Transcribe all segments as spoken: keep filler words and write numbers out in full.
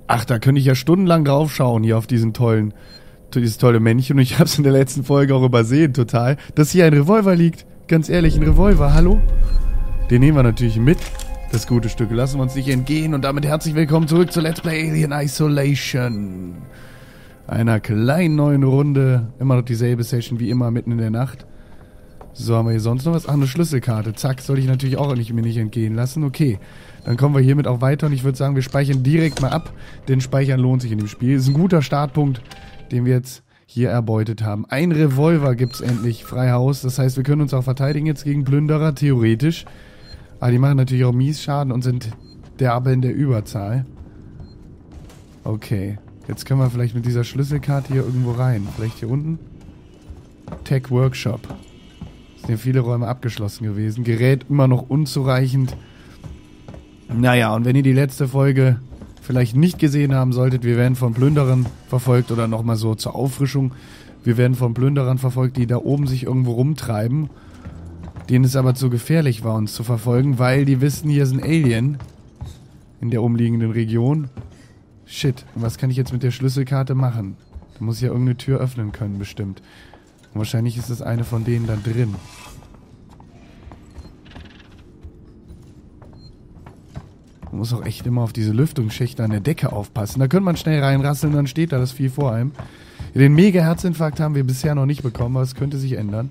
Ach, da könnte ich ja stundenlang draufschauen hier auf diesen tollen, dieses tolle Männchen. Und ich habe es in der letzten Folge auch übersehen, total, dass hier ein Revolver liegt. Ganz ehrlich, ein Revolver, hallo? Den nehmen wir natürlich mit. Das gute Stück lassen wir uns nicht entgehen. Und damit herzlich willkommen zurück zu Let's Play Alien Isolation. Einer kleinen neuen Runde. Immer noch dieselbe Session wie immer, mitten in der Nacht. So, haben wir hier sonst noch was? Ach, eine Schlüsselkarte. Zack, soll ich natürlich auch nicht, mir nicht entgehen lassen. Okay, dann kommen wir hiermit auch weiter. Und ich würde sagen, wir speichern direkt mal ab. Denn Speichern lohnt sich in dem Spiel. Ist ein guter Startpunkt, den wir jetzt hier erbeutet haben. Ein Revolver gibt's endlich frei Haus. Das heißt, wir können uns auch verteidigen jetzt gegen Plünderer, theoretisch. Aber die machen natürlich auch mies Schaden und sind derbe in der Überzahl. Okay, jetzt können wir vielleicht mit dieser Schlüsselkarte hier irgendwo rein. Vielleicht hier unten? Tech Workshop. Es sind ja viele Räume abgeschlossen gewesen. Gerät immer noch unzureichend. Naja, und wenn ihr die letzte Folge vielleicht nicht gesehen haben solltet, wir werden von Plünderern verfolgt oder nochmal so zur Auffrischung. Wir werden von Plünderern verfolgt, die da oben sich irgendwo rumtreiben. Denen es aber zu gefährlich war, uns zu verfolgen, weil die wissen, hier ist ein Alien in der umliegenden Region. Shit, und was kann ich jetzt mit der Schlüsselkarte machen? Da muss ich ja irgendeine Tür öffnen können, bestimmt. Und wahrscheinlich ist es eine von denen da drin. Man muss auch echt immer auf diese Lüftungsschächte an der Decke aufpassen. Da könnte man schnell reinrasseln, dann steht da das Vieh vor einem. Den Mega-Herzinfarkt haben wir bisher noch nicht bekommen, aber es könnte sich ändern.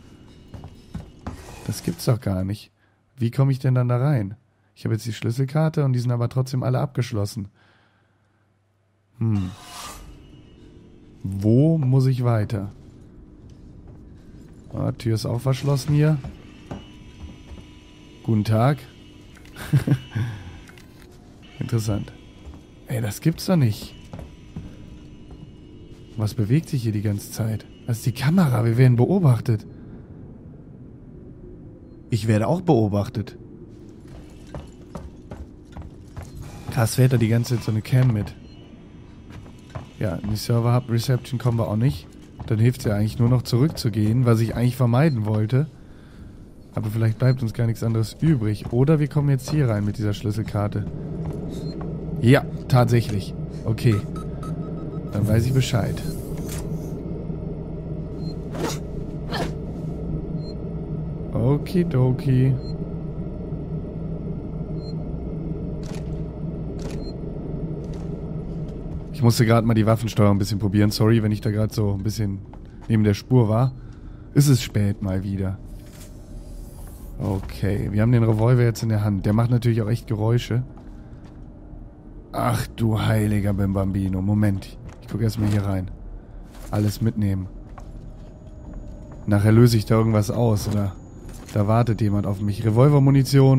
Das gibt's doch gar nicht. Wie komme ich denn dann da rein? Ich habe jetzt die Schlüsselkarte und die sind aber trotzdem alle abgeschlossen. Hm. Wo muss ich weiter? Ah, Tür ist auch verschlossen hier. Guten Tag. Interessant. Ey, das gibt's doch nicht. Was bewegt sich hier die ganze Zeit? Das ist die Kamera, wir werden beobachtet. Ich werde auch beobachtet. Krass, fährt da die ganze Zeit so eine Cam mit. Ja, in die Server-Hub Reception kommen wir auch nicht. Dann hilft es ja eigentlich nur noch zurückzugehen, was ich eigentlich vermeiden wollte. Aber vielleicht bleibt uns gar nichts anderes übrig. Oder wir kommen jetzt hier rein mit dieser Schlüsselkarte. Ja, tatsächlich. Okay. Dann weiß ich Bescheid. Okidoki. Ich musste gerade mal die Waffensteuerung ein bisschen probieren. Sorry, wenn ich da gerade so ein bisschen neben der Spur war. Ist es spät mal wieder. Okay, wir haben den Revolver jetzt in der Hand. Der macht natürlich auch echt Geräusche. Ach du heiliger Bimbambino. Moment, ich gucke erstmal hier rein. Alles mitnehmen. Nachher löse ich da irgendwas aus, oder? Da wartet jemand auf mich. Revolvermunition.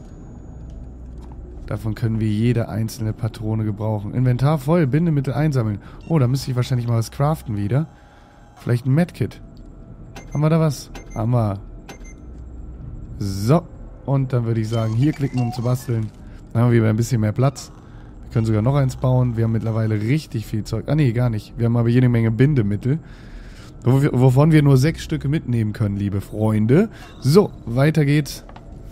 Davon können wir jede einzelne Patrone gebrauchen. Inventar voll, Bindemittel einsammeln. Oh, da müsste ich wahrscheinlich mal was craften wieder. Vielleicht ein Medkit. Haben wir da was? Haben wir. So. Und dann würde ich sagen, hier klicken, um zu basteln. Dann haben wir wieder ein bisschen mehr Platz. Wir können sogar noch eins bauen. Wir haben mittlerweile richtig viel Zeug. Ah, nee, gar nicht. Wir haben aber jede Menge Bindemittel. Wovon wir nur sechs Stücke mitnehmen können, liebe Freunde. So, weiter geht's.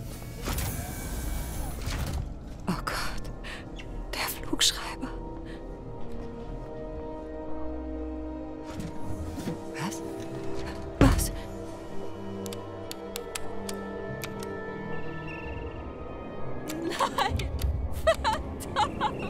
Oh Gott, der Flugschreiber. Was? Was? Nein! Verdammt!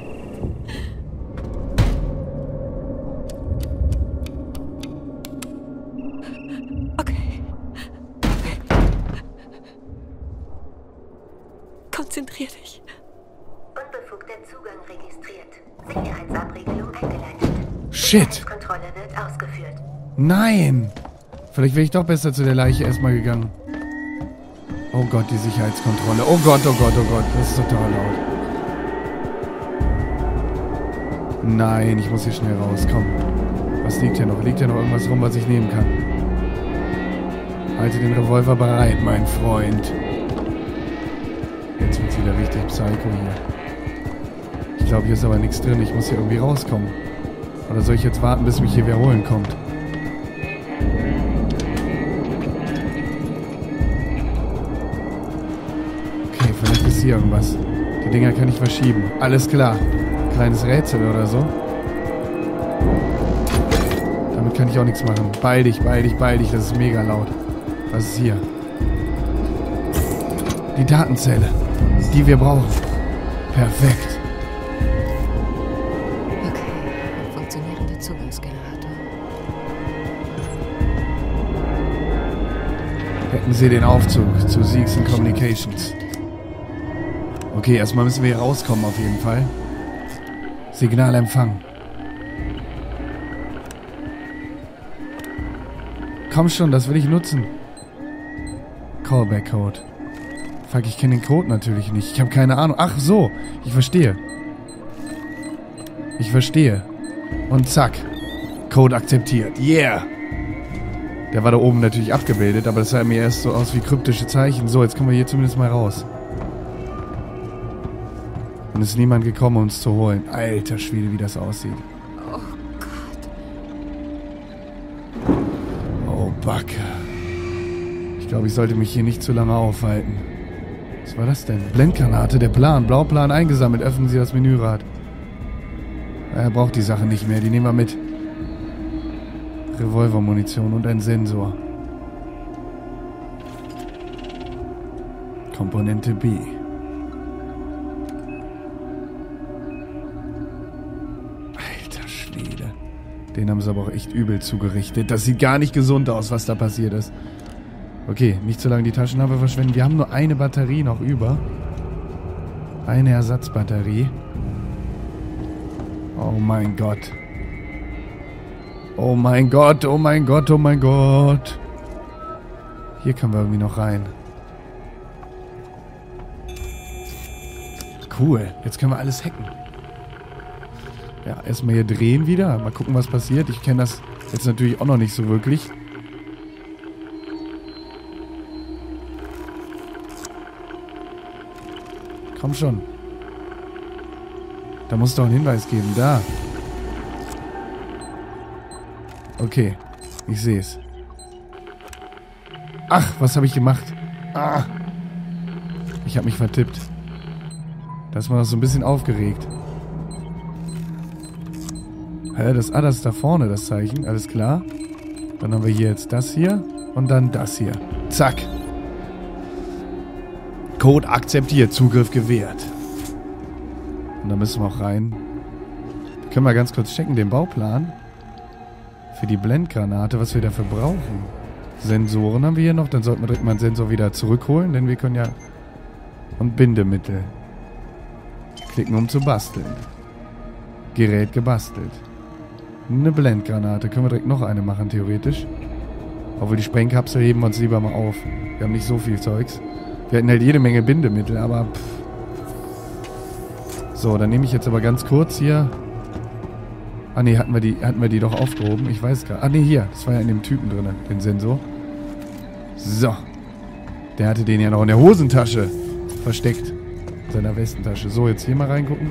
Konzentrier dich. Unbefugter Zugang registriert. Sicherheitsabriegelung eingeleitet. Shit. Sicherheitskontrolle wird ausgeführt. Nein. Vielleicht wäre ich doch besser zu der Leiche erstmal gegangen. Oh Gott, die Sicherheitskontrolle. Oh Gott, oh Gott, oh Gott. Das ist total laut. Nein, ich muss hier schnell raus. Komm. Was liegt hier noch? Liegt hier noch irgendwas rum, was ich nehmen kann? Halte den Revolver bereit, mein Freund. Jetzt wird's wieder richtig Psycho hier. Ich glaube, hier ist aber nichts drin. Ich muss hier irgendwie rauskommen. Oder soll ich jetzt warten, bis mich hier wer holen kommt? Okay, vielleicht ist hier irgendwas. Die Dinger kann ich verschieben. Alles klar. Kleines Rätsel oder so. Damit kann ich auch nichts machen. Beeil dich, beeil dich, beeil dich. Das ist mega laut. Was ist hier? Die Datenzelle, die wir brauchen. Perfekt. Okay, ein funktionierender Zugangsgenerator. Hätten Sie den Aufzug zu Siegson Communications. Okay, erstmal müssen wir hier rauskommen auf jeden Fall. Signal empfangen. Komm schon, das will ich nutzen. Callback-Code. Fuck, ich kenne den Code natürlich nicht. Ich habe keine Ahnung. Ach so, ich verstehe. Ich verstehe. Und zack. Code akzeptiert. Yeah. Der war da oben natürlich abgebildet, aber das sah mir erst so aus wie kryptische Zeichen. So, jetzt kommen wir hier zumindest mal raus. Und es ist niemand gekommen, um uns zu holen. Alter Schwede, wie das aussieht. Oh Gott. Oh, Backe. Ich glaube, ich sollte mich hier nicht zu lange aufhalten. Was war das denn? Blendgranate, der Plan. Blauplan eingesammelt. Öffnen Sie das Menürad. Er braucht die Sache nicht mehr. Die nehmen wir mit. Revolvermunition und ein Sensor. Komponente B. Alter Schwede. Den haben sie aber auch echt übel zugerichtet. Das sieht gar nicht gesund aus, was da passiert ist. Okay, nicht so lange die Taschenlampe verschwenden. Wir haben nur eine Batterie noch über. Eine Ersatzbatterie. Oh mein Gott. Oh mein Gott, oh mein Gott, oh mein Gott. Hier können wir irgendwie noch rein. Cool, jetzt können wir alles hacken. Ja, erstmal hier drehen wieder. Mal gucken, was passiert. Ich kenne das jetzt natürlich auch noch nicht so wirklich. Komm schon. Da muss es doch einen Hinweis geben. Da. Okay. Ich sehe es. Ach, was habe ich gemacht? Ah. Ich habe mich vertippt. Da ist man noch so ein bisschen aufgeregt. Hä, das, ah, das ist da vorne, das Zeichen. Alles klar. Dann haben wir hier jetzt das hier. Und dann das hier. Zack. Code akzeptiert. Zugriff gewährt. Und da müssen wir auch rein. Können wir ganz kurz checken, den Bauplan. Für die Blendgranate, was wir dafür brauchen. Sensoren haben wir hier noch. Dann sollten wir direkt mal einen Sensor wieder zurückholen, denn wir können ja... Und Bindemittel. Klicken, um zu basteln. Gerät gebastelt. Eine Blendgranate. Können wir direkt noch eine machen, theoretisch. Obwohl die Sprengkapsel heben wir uns lieber mal auf. Wir haben nicht so viel Zeugs. Wir hätten halt jede Menge Bindemittel, aber... Pff. So, dann nehme ich jetzt aber ganz kurz hier... Ah ne, hatten wir die, hatten wir die doch aufgehoben? Ich weiß gar nicht. Ah ne, hier. Das war ja in dem Typen drin, den Sensor. So. Der hatte den ja noch in der Hosentasche versteckt. In seiner Westentasche. So, jetzt hier mal reingucken.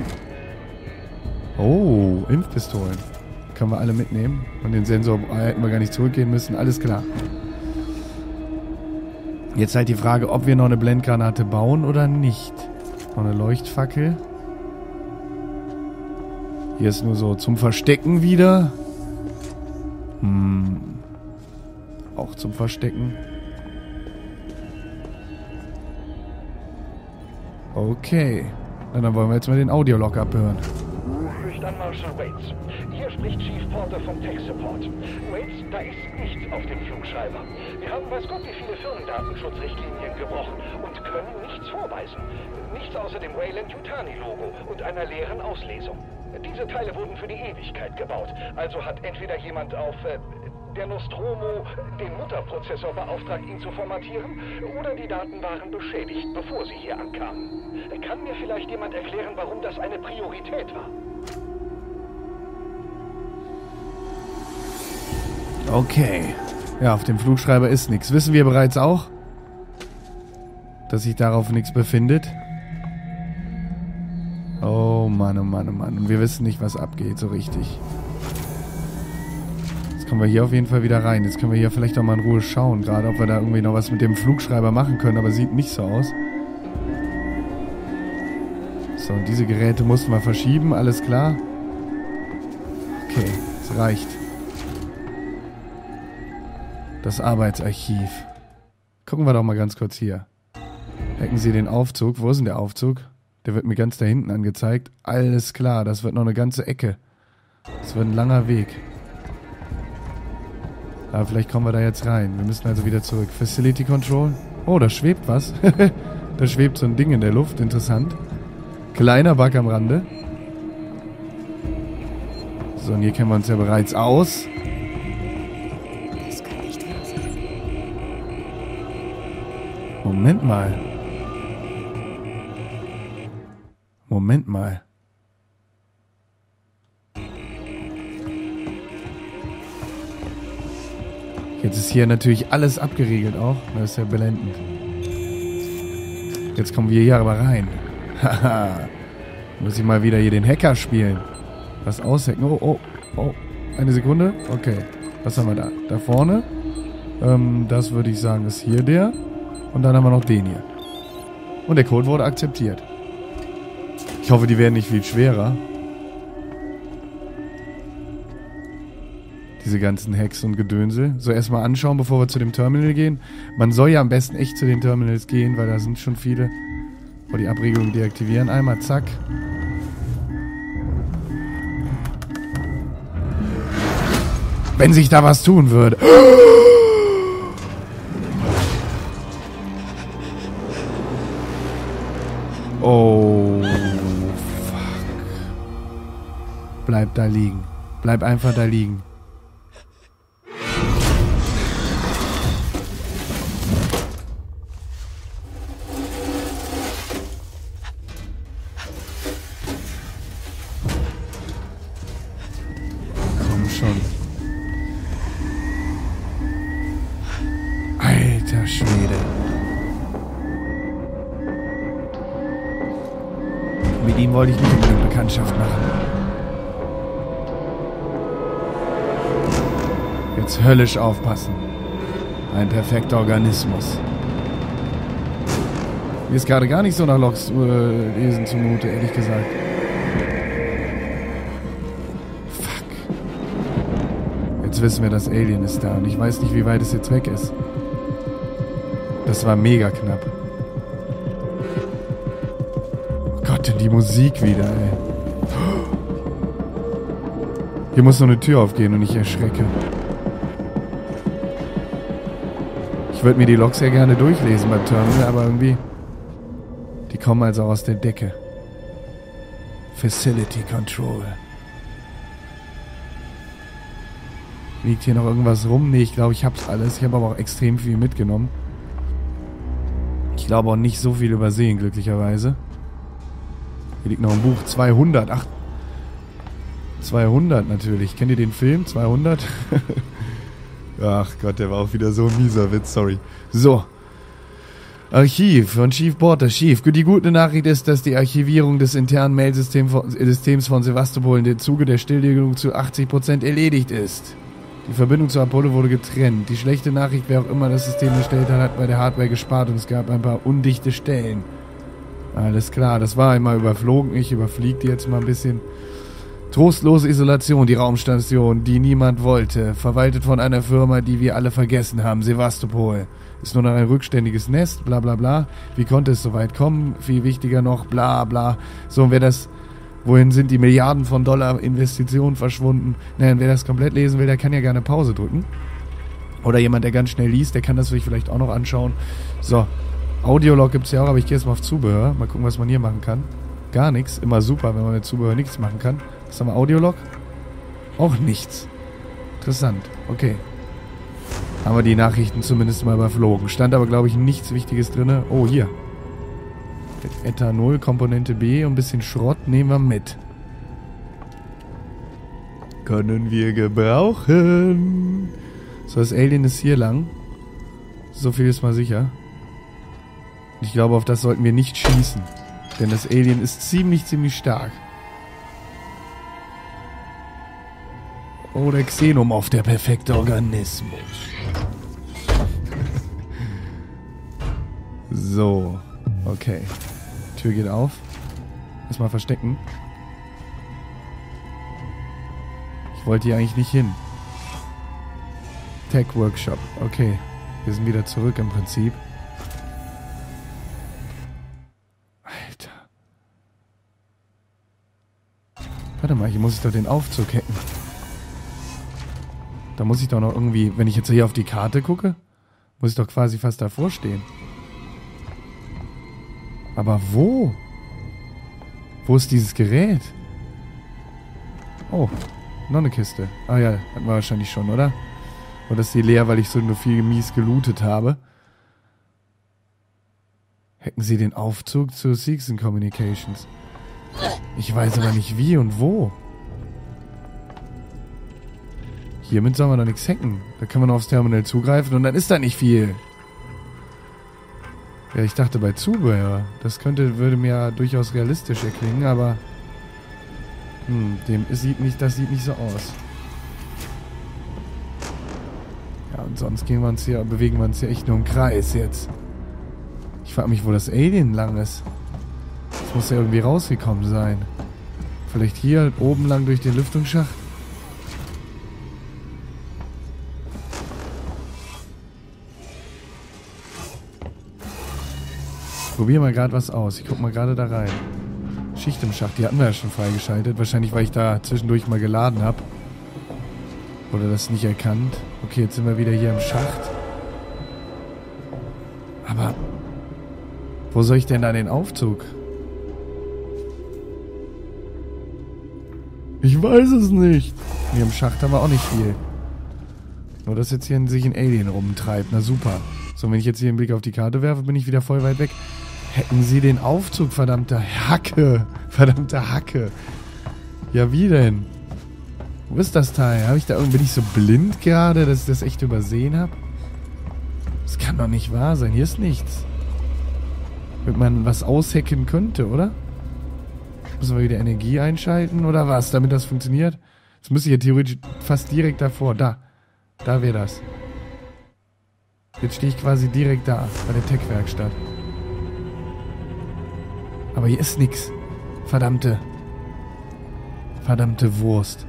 Oh, Impfpistolen. Können wir alle mitnehmen. Und den Sensor hätten wir gar nicht zurückgehen müssen. Alles klar. Jetzt halt die Frage, ob wir noch eine Blendgranate bauen oder nicht. Noch eine Leuchtfackel. Hier ist nur so zum Verstecken wieder. Hm. Auch zum Verstecken. Okay. Na, dann wollen wir jetzt mal den Audiolog abhören. Spricht an Marshal Waits. Hier spricht Chief Porter vom Tech Support. Waits, da ist nichts auf dem Flugschreiber. Wir haben weiß Gott wie viele Firmendatenschutzrichtlinien gebrochen und können nichts vorweisen. Nichts außer dem Weyland-Yutani-Logo und einer leeren Auslesung. Diese Teile wurden für die Ewigkeit gebaut. Also hat entweder jemand auf äh, der Nostromo den Mutterprozessor beauftragt, ihn zu formatieren, oder die Daten waren beschädigt, bevor sie hier ankamen. Kann mir vielleicht jemand erklären, warum das eine Priorität war? Okay. Ja, auf dem Flugschreiber ist nichts. Wissen wir bereits auch, dass sich darauf nichts befindet? Oh Mann, oh Mann, oh Mann. Und wir wissen nicht, was abgeht, so richtig. Jetzt kommen wir hier auf jeden Fall wieder rein. Jetzt können wir hier vielleicht auch mal in Ruhe schauen, gerade ob wir da irgendwie noch was mit dem Flugschreiber machen können, aber sieht nicht so aus. So, diese Geräte mussten wir verschieben, alles klar. Okay, es reicht. Das Arbeitsarchiv. Gucken wir doch mal ganz kurz hier. Hacken Sie den Aufzug. Wo ist denn der Aufzug? Der wird mir ganz da hinten angezeigt. Alles klar, das wird noch eine ganze Ecke. Das wird ein langer Weg. Aber vielleicht kommen wir da jetzt rein. Wir müssen also wieder zurück. Facility Control. Oh, da schwebt was. Da schwebt so ein Ding in der Luft. Interessant. Kleiner Bug am Rande. So, und hier kennen wir uns ja bereits aus. Das kann nicht wahr sein. Moment mal. Moment mal. Jetzt ist hier natürlich alles abgeriegelt auch. Das ist ja blendend. Jetzt kommen wir hier aber rein. Haha. Muss ich mal wieder hier den Hacker spielen. Was aushacken. Oh, oh, oh. Eine Sekunde. Okay. Was haben wir da? Da vorne. Ähm, das würde ich sagen, ist hier der. Und dann haben wir noch den hier. Und der Code wurde akzeptiert. Ich hoffe, die werden nicht viel schwerer. Diese ganzen Hacks und Gedönsel. So, erstmal anschauen, bevor wir zu dem Terminal gehen. Man soll ja am besten echt zu den Terminals gehen, weil da sind schon viele. Oh, die Abregelung deaktivieren. Einmal, zack. Wenn sich da was tun würde. Oh, fuck. Bleib da liegen. Bleib einfach da liegen. Komm schon. Alter Schwede. Mit ihm wollte ich nicht unbedingt Bekanntschaft machen. Jetzt höllisch aufpassen. Ein perfekter Organismus. Mir ist gerade gar nicht so nach Loks äh, lesen zumute, ehrlich gesagt. Fuck. Jetzt wissen wir, das Alien ist da und ich weiß nicht, wie weit es jetzt weg ist. Das war mega knapp. Gott, die Musik wieder, ey. Hier muss so eine Tür aufgehen und ich erschrecke. Ich würde mir die Logs ja gerne durchlesen beim Terminal, aber irgendwie... Die kommen also aus der Decke. Facility Control. Liegt hier noch irgendwas rum? Nee, ich glaube, ich hab's alles. Ich habe aber auch extrem viel mitgenommen. Ich glaube auch nicht so viel übersehen, glücklicherweise. Hier liegt noch ein Buch. zweihundert. Ach. zweihundert natürlich. Kennt ihr den Film? zweihundert? Ach Gott, der war auch wieder so ein mieser Witz. Sorry. So. Archiv von Chief Porter. Chief, die gute Nachricht ist, dass die Archivierung des internen Mailsystems von Sevastopol in dem Zuge der Stilllegung zu achtzig Prozent erledigt ist. Die Verbindung zu Apollo wurde getrennt. Die schlechte Nachricht, wer auch immer das System erstellt hat, hat bei der Hardware gespart und es gab ein paar undichte Stellen. Alles klar, das war einmal überflogen. Ich überfliege die jetzt mal ein bisschen. Trostlose Isolation, die Raumstation, die niemand wollte. Verwaltet von einer Firma, die wir alle vergessen haben. Sevastopol. Ist nur noch ein rückständiges Nest, bla bla bla. Wie konnte es so weit kommen? Viel wichtiger noch, bla bla. So, und wer das... Wohin sind die Milliarden von Dollar Investitionen verschwunden? Naja, wer das komplett lesen will, der kann ja gerne Pause drücken. Oder jemand, der ganz schnell liest, der kann das sich vielleicht auch noch anschauen. So, Audiolog gibt es ja auch, aber ich gehe jetzt mal auf Zubehör. Mal gucken, was man hier machen kann. Gar nichts. Immer super, wenn man mit Zubehör nichts machen kann. Was haben wir? Audiolog? Auch nichts. Interessant. Okay. Haben wir die Nachrichten zumindest mal überflogen. Stand aber, glaube ich, nichts Wichtiges drin. Oh, hier. Ethanol, Komponente B und ein bisschen Schrott nehmen wir mit. Können wir gebrauchen. So, das Alien ist hier lang. So viel ist mal sicher. Ich glaube, auf das sollten wir nicht schießen. Denn das Alien ist ziemlich, ziemlich stark. Oh, der Xenomorph, der perfekte Organismus. So, okay. Tür geht auf. Erstmal verstecken. Ich wollte hier eigentlich nicht hin. Tech Workshop. Okay. Wir sind wieder zurück im Prinzip. Alter. Warte mal, hier muss ich doch den Aufzug hacken. Da muss ich doch noch irgendwie, wenn ich jetzt hier auf die Karte gucke, muss ich doch quasi fast davor stehen. Aber wo? Wo ist dieses Gerät? Oh, noch eine Kiste. Ah ja, hatten wir wahrscheinlich schon, oder? Oder ist die leer, weil ich so nur viel mies gelootet habe? Hacken Sie den Aufzug zu Seegson Communications. Ich weiß aber nicht wie und wo. Hiermit soll man doch nichts hacken. Da kann man aufs Terminal zugreifen und dann ist da nicht viel. Ja, ich dachte bei Zubehör. Das könnte, würde mir ja durchaus realistisch erklingen, aber... Hm, dem sieht nicht, das sieht nicht so aus. Ja, und sonst gehen wir uns hier, bewegen wir uns hier echt nur im Kreis jetzt. Ich frage mich, wo das Alien lang ist. Das muss ja irgendwie rausgekommen sein. Vielleicht hier oben lang durch den Lüftungsschacht? Ich probiere mal gerade was aus. Ich guck mal gerade da rein. Schicht im Schacht, die hatten wir ja schon freigeschaltet. Wahrscheinlich, weil ich da zwischendurch mal geladen habe. Oder das nicht erkannt. Okay, jetzt sind wir wieder hier im Schacht. Aber wo soll ich denn da den Aufzug? Ich weiß es nicht. Hier im Schacht haben wir auch nicht viel. Nur, dass jetzt hier sich ein Alien rumtreibt. Na super. So, wenn ich jetzt hier einen Blick auf die Karte werfe, bin ich wieder voll weit weg. Hacken Sie den Aufzug, verdammte Hacke. Verdammte Hacke. Ja, wie denn? Wo ist das Teil? Hab ich da irgendwie, bin ich so blind gerade, dass ich das echt übersehen habe? Das kann doch nicht wahr sein. Hier ist nichts. Wenn man was aushacken könnte, oder? Müssen wir wieder Energie einschalten oder was, damit das funktioniert? Das müsste ich ja theoretisch fast direkt davor. Da. Da wäre das. Jetzt stehe ich quasi direkt da, bei der Tech-Werkstatt. Aber hier ist nix. Verdammte. Verdammte Wurst.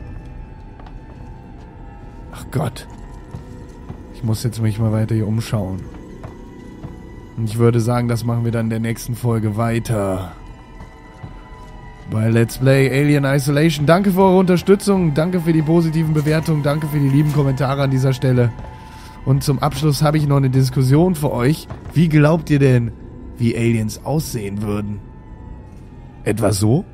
Ach Gott. Ich muss jetzt mich mal weiter hier umschauen. Und ich würde sagen, das machen wir dann in der nächsten Folge weiter. Bei Let's Play Alien Isolation. Danke für eure Unterstützung. Danke für die positiven Bewertungen. Danke für die lieben Kommentare an dieser Stelle. Und zum Abschluss habe ich noch eine Diskussion für euch. Wie glaubt ihr denn, wie Aliens aussehen würden? Etwa so?